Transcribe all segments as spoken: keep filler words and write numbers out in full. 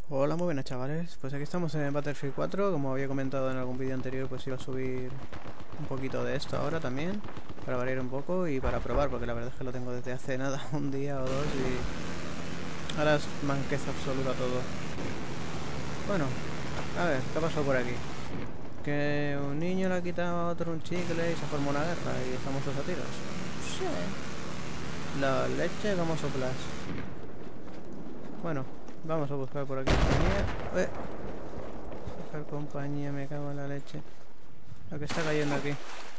Hola, muy buenas chavales, pues aquí estamos en Battlefield cuatro. Como había comentado en algún vídeo anterior, pues iba a subir un poquito de esto ahora también, para variar un poco y para probar, porque la verdad es que lo tengo desde hace nada, un día o dos, y ahora es manqueza absoluta todo. Bueno, a ver, ¿qué ha pasado por aquí? Que un niño le ha quitado a otro un chicle y se formó una guerra y estamos todos a tiros. Sí. La leche como soplas. Bueno, vamos a buscar por aquí compañía. Eh. Buscar compañía, me cago en la leche. Lo que está cayendo aquí.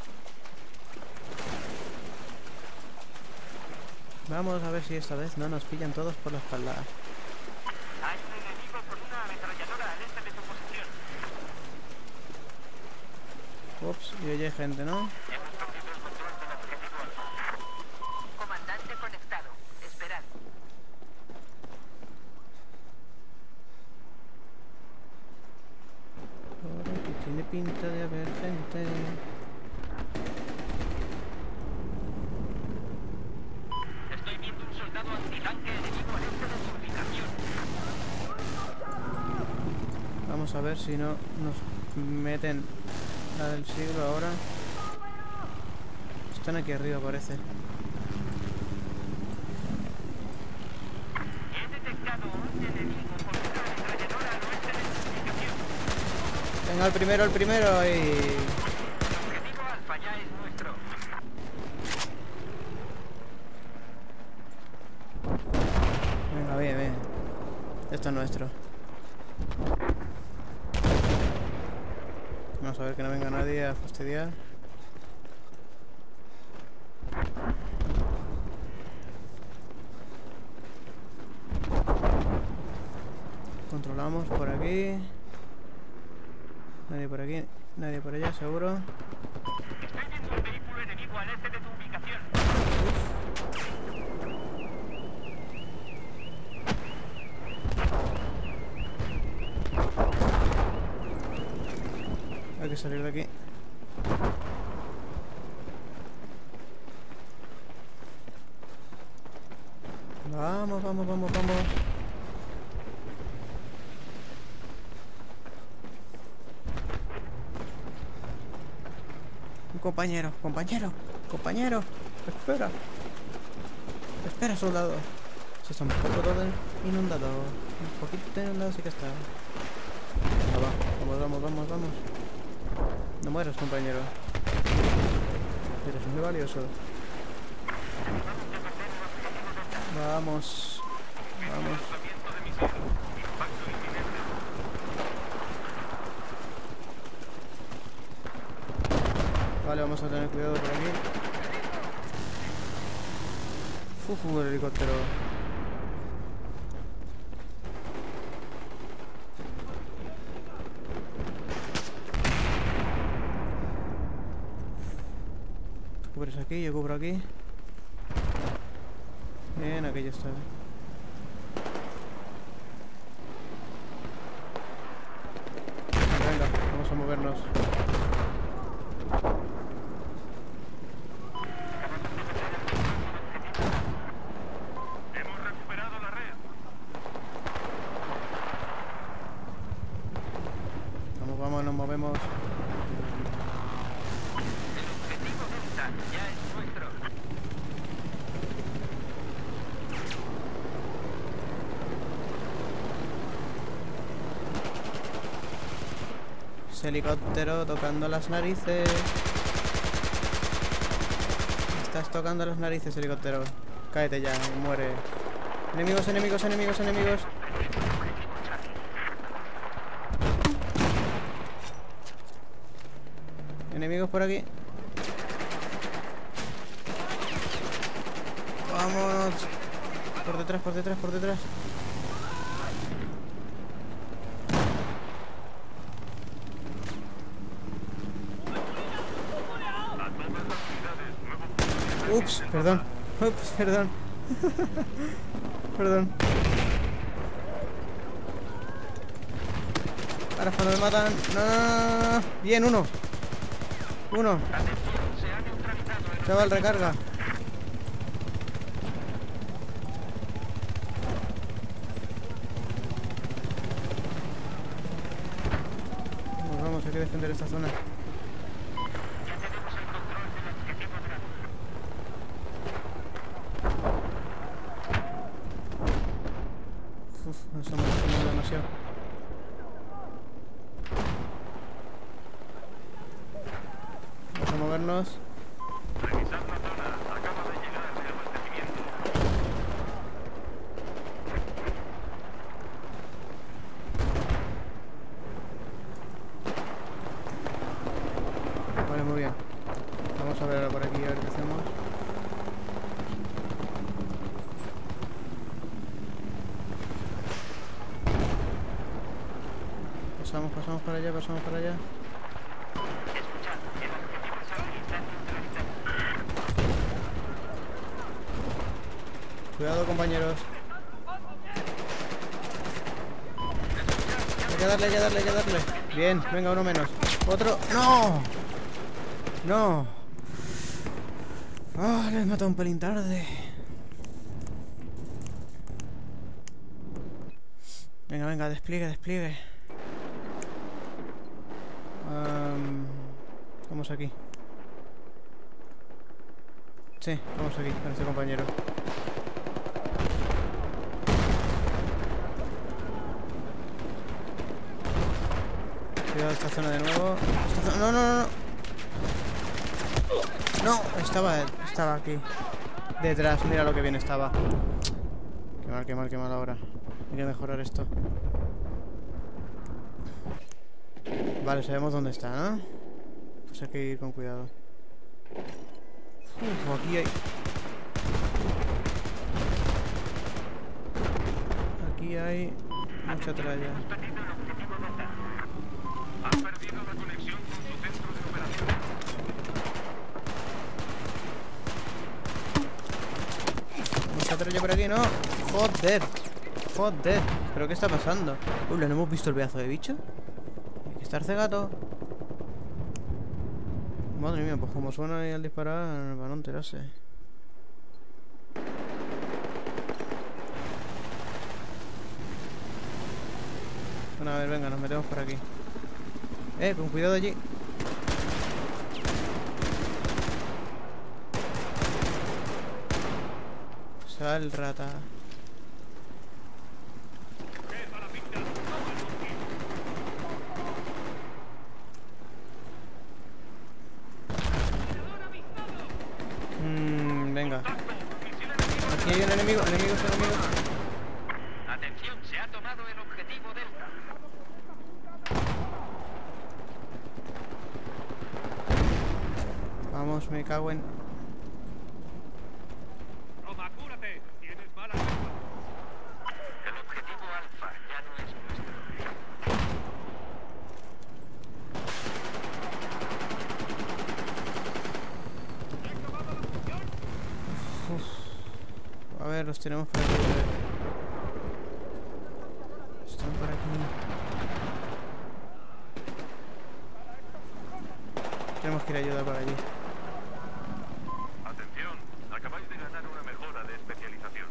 Vamos a ver si esta vez no nos pillan todos por la espalda. Hay un enemigo con una ametralladora al este de tu posición. Ups, y oye gente, ¿no? Hemos perdido el control del objetivo alfa. Comandante conectado. Esperad. Por aquí tiene pinta de haber gente. Estoy viendo un soldado antitanque enemigo al este de su ubicación. Vamos a ver si no nos meten la del siglo ahora. Están aquí arriba, parece. He detectado un enemigo con una ametralladora al oeste de su ubicación. Venga, el primero, el primero y... El objetivo alfa ya es nuestro. Venga, bien, bien. Esto es nuestro. Vamos a ver que no venga nadie a fastidiar. Controlamos por aquí. Nadie por aquí, nadie por allá, seguro. Estoy viendo un vehículo enemigo al este de tu ubicación. Hay que salir de aquí. Vamos, vamos, vamos, vamos. Un compañero, compañero, compañero. Espera. Espera, soldado. Se está un poco todo inundado. Un poquito inundado sí que está. Venga, va. Vamos, vamos, vamos, vamos. No mueras, compañero. Eres muy valioso. Vamos. Vamos. Vale, vamos a tener cuidado por aquí. Fufu, el helicóptero. Tú cubres aquí, yo cubro aquí. Bien, aquí ya está. Venga, vamos a movernos. Hemos recuperado la red. Vamos, vamos, nos movemos. El objetivo Delta ya es nuestro. Ese helicóptero tocando las narices. Estás tocando las narices, helicóptero. Cáete ya, muere. Enemigos, enemigos, enemigos, enemigos. Enemigos por aquí. Vamos. Por detrás, por detrás, por detrás. Ups, perdón. Ups, perdón. Perdón. Ahora cuando me matan. No, no, no, no. Bien, uno. Uno. Chaval, recarga. defender esta zona. Ya tenemos el control del objetivo Bravo. Uf, nos estamos haciendo demasiado. Vamos a movernos. Revisad la zona. Acaba de llegar el abastecimiento. Vale, muy bien. Vamos a ver ahora por aquí, a ver qué hacemos. Pasamos, pasamos para allá, pasamos para allá. Escuchad, el objetivo es habilitar neutralizado. Cuidado, compañeros. Hay que darle, hay que darle, hay que darle. Bien, venga, uno menos. Otro. ¡No! ¡No! ¡Ah! Les he matado un pelín tarde. Venga, venga, despliegue, despliegue. Um, vamos aquí. Sí, vamos aquí, con este compañero. Cuidado esta zona de nuevo. Esta zona... No, no, no, no. No, estaba, estaba aquí. Detrás, mira lo que bien estaba. Qué mal, qué mal, qué mal ahora. Hay que mejorar esto. Vale, sabemos dónde está, ¿no? Pues hay que ir con cuidado. Uf, aquí hay... Aquí hay... mucha tralla. Has perdido la conexión con tu centro de operaciones. Mucha tralla por aquí, ¿no? Joder. Joder. ¿Pero qué está pasando? Uy, ¿no hemos visto el pedazo de bicho? Hay que estar cegato. Madre mía, pues como suena ahí al disparar, para no enterarse. Bueno, a ver, venga, nos metemos por aquí. Eh, con cuidado allí. Sal, rata. Mmm, venga. Aquí hay un enemigo, enemigos, enemigos. Atención, se ha tomado el objetivo Delta. Vamos, me cago en... Roma, cúrate. Tienes mala nueva. El objetivo Alfa ya no es nuestro. Uf. A ver, los tenemos por aquí. Están por aquí. Tenemos que ir a ayudar por allí. Atención. Acabáis de ganar una mejora de especialización.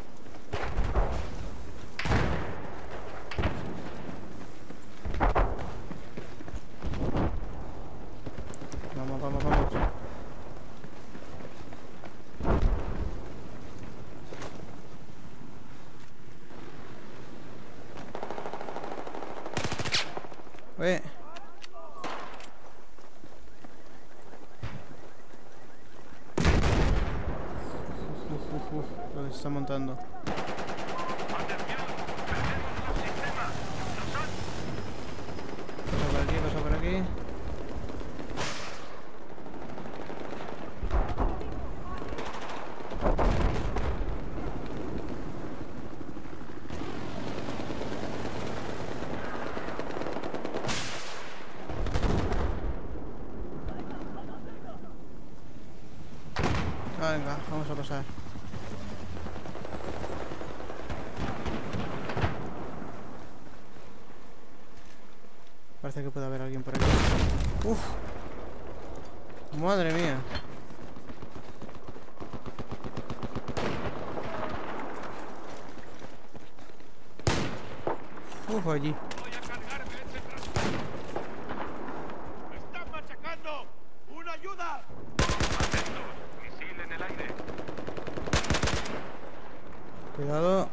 Vamos, vamos, vamos. Oye. Uf, uf, uf, lo que se está montando. Atención. Perdemos los sistemas. Los han. Pasa por aquí, pasa por aquí. Ah, venga, vamos a pasar. Parece que puede haber alguien por aquí. Uf. Madre mía. Uf, allí. Voy a cargarme ese transporte. Atentos. Misil en el aire. Cuidado.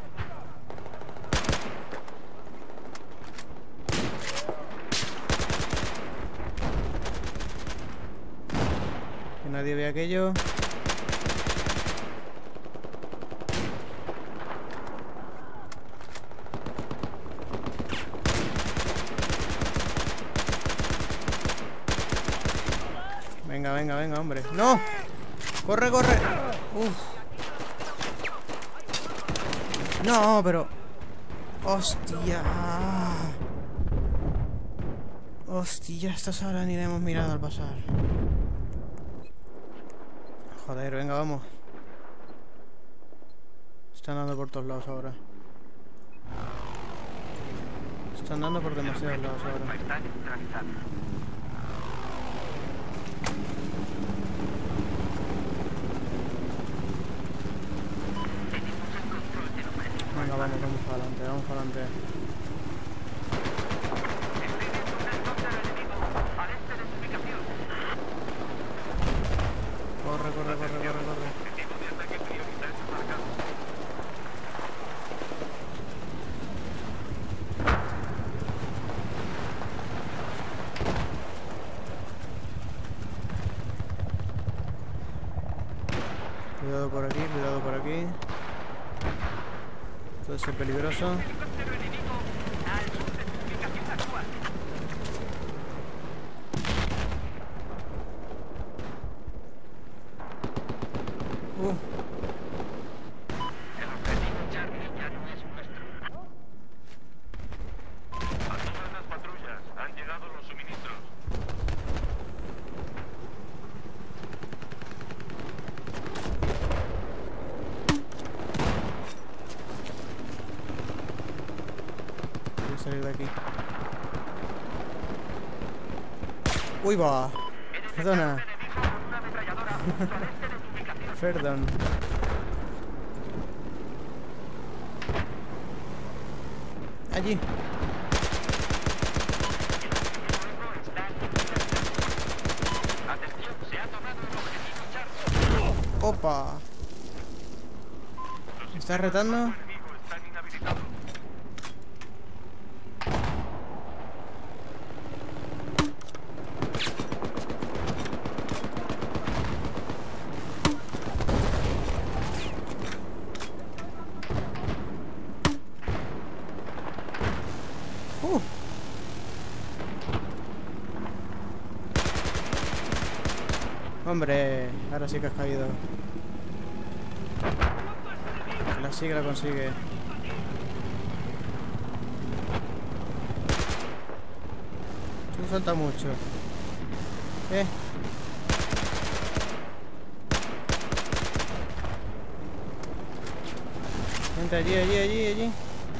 Que nadie vea aquello. Venga, venga, venga, hombre. ¡No! ¡Corre, corre! ¡Uf! No, pero... ¡Hostia! ¡Hostia! Esta sala ni la hemos mirado al pasar. Joder, venga, vamos. Están dando por todos lados ahora. Están dando por demasiados lados ahora. Está neutralizado. Tenemos el control del operativo. Venga, vamos, vamos para adelante, vamos para adelante. Estoy viendo un helicóptero enemigo al este de su ubicación. Corre, corre, corre, corre, corre. Objetivo de ataque prioritario marcado. Cuidado por aquí, cuidado por aquí. Puede ser peligroso. Helicóptero enemigo al sur de su ubicación actual. Uh, El objetivo Charlie ya no es nuestro. A todas las patrullas. Han llegado los suministros. voy a salir de aquí. Uy, va. Perdona. Enemigo con una ametralladora justo al este de su ubicación. Perdón. Allí. Atención, se ha tomado el objetivo Charlie. Opa. ¿Me estás retando? Los enemigos están inhabilitados. Uh. Hombre, ahora sí que has caído. Que la sigue, la consigue. Tú salta mucho. Eh. Vente allí, allí, allí, allí.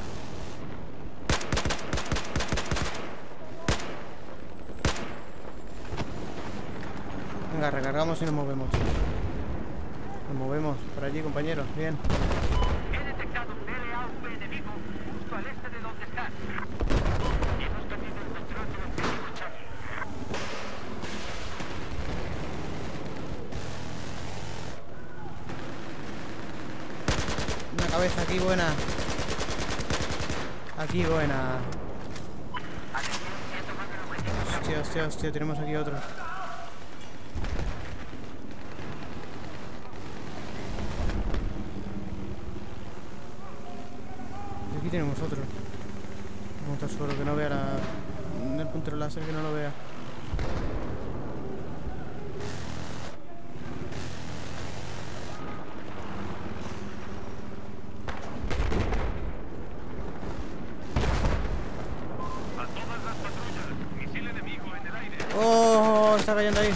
Venga, recargamos y nos movemos. Nos movemos por allí, compañeros. Bien. He detectado un L A V enemigo justo al este de donde estás. Y hemos perdido el control del objetivo Charlie. Una cabeza aquí buena. Aquí buena. Atención, se ha tomado el objetivo Charlie. Hostia, hostia, hostia. Tenemos aquí otro. Y aquí tenemos otro. Vamos a estar solo, que no vea la... el puntero láser, que no lo vea. A todas las patrullas. Misil enemigo en el aire. ¡Oh! Está cayendo ahí.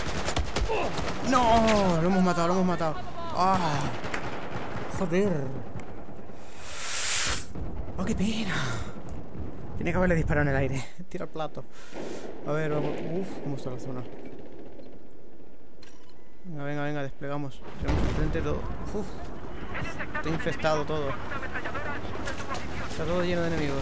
¡No! Lo hemos matado, lo hemos matado. ¡Ah! ¡Joder! ¡Oh, qué pena! Tiene que haberle disparado en el aire. Tira el plato. A ver, vamos. Uf, cómo está la zona. Venga, venga, venga, desplegamos. Tenemos enfrente todo. Uf, está infestado todo. Está todo lleno de enemigos.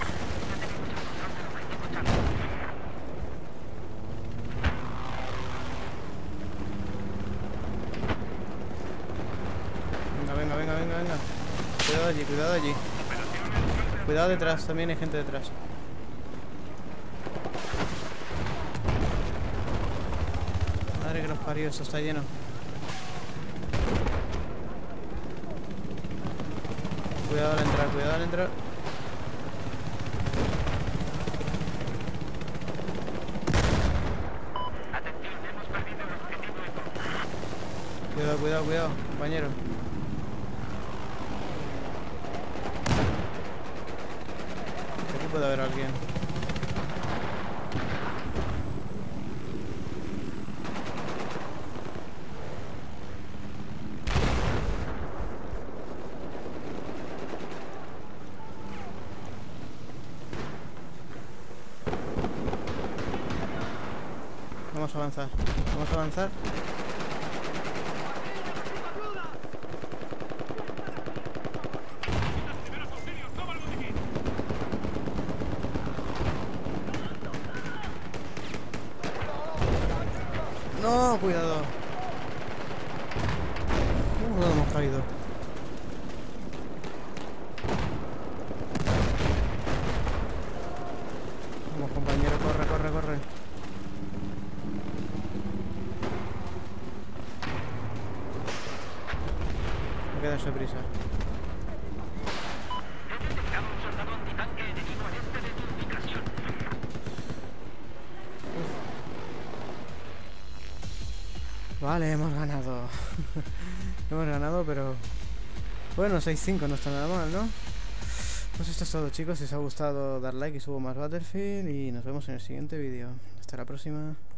cuidado allí. Cuidado detrás, también hay gente detrás. Madre que los parió, esto está lleno. Cuidado al entrar, cuidado al entrar. Cuidado, cuidado, cuidado, compañero. Aquí puede haber alguien. Vamos a avanzar, vamos a avanzar. No, cuidado. Uh, no hemos caído. Vamos, compañero, corre, corre, corre. Hay que darse prisa. Vale, hemos ganado. Hemos ganado, pero... Bueno, seis cinco no está nada mal, ¿no? Pues esto es todo, chicos. Si os ha gustado, dar like y subo más Battlefield. Y nos vemos en el siguiente vídeo. Hasta la próxima.